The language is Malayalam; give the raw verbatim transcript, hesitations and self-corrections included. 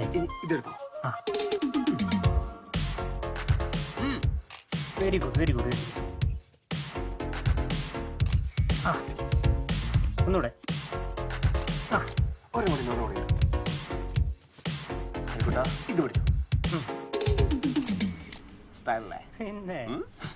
ഇനി ഇതെടുത്തോ. ആ very good very good very good. ആ ഒന്നുകൂടെ. ആ ഒരു കൂടി ഒരു കൂടി ആയിക്കോട്ടാ. ഇത് പിടിച്ചു സ്റ്റൈലല്ലേ പിന്നെ